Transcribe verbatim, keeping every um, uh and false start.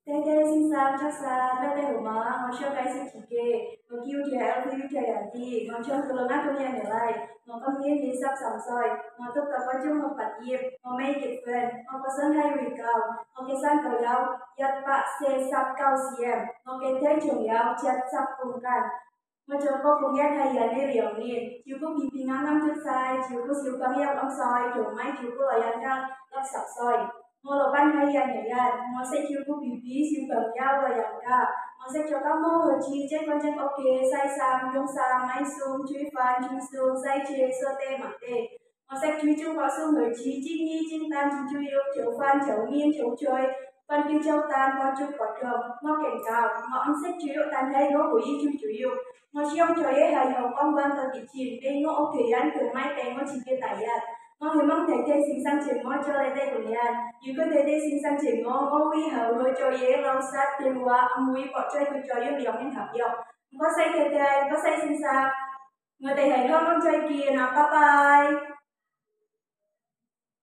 Thế thế xin sao chắc xa đây đây của mà nó chưa cái sự chỉ kê nó kêu thì hay khi thì hay đi nó chưa từ lâu không nhận được lại nó có nghĩa đi sắp sắm rồi nó tất cả có chung một bát yếp nó make it friend nó có sân hay vì cao nó cái sang cầu nhau yết bạc xe sắp cao xiêm nó cái thế chung nhau chất sắp cùngกันnó cho có cùng nhau hay là đi liệu nè chiếu có bị bị ngắn năm thứ sai chiếu có siêu băng nhau ông soi chung máy chiếu có là yan ra lắp sắp soi Mo lo ban hai yan này yan, mo sẽ chiếu cô bì bí siêu cầm nhau và yan cả, mo sẽ cho các mô hồ chi chết con chân ok, sai sam, yung sam, mai sum, chui fan, chui sum, sai chê, sơ tê mặc tê, mo sẽ chui chung vào sum hồ chi, chinh nhi, chinh tan, chinh chui yêu, chiếu fan, chiếu miên, chiếu chơi, phần kia châu tan, mo chung quả trường, mo cảnh cao, mo ông sẽ chiếu tan hay nó hủy chui chủ yêu, mo chiếu chơi ấy hay hồng con văn tờ kịch chìm, đây nó ok yan, kiểu mai tè mo chỉ kia tại yan. Mo hy vọng thầy thầy sinh sang trường mo cho lại đây của nhà. Dù có thầy thầy sinh sang trường mo, mo vi hậu hơi cho dễ lâu sát tiền qua âm quý bỏ chơi tôi cho yếu liều nên học dọc. Có say thầy thầy, có say sinh sang. Người thầy thầy không chơi kia nào, bye bye.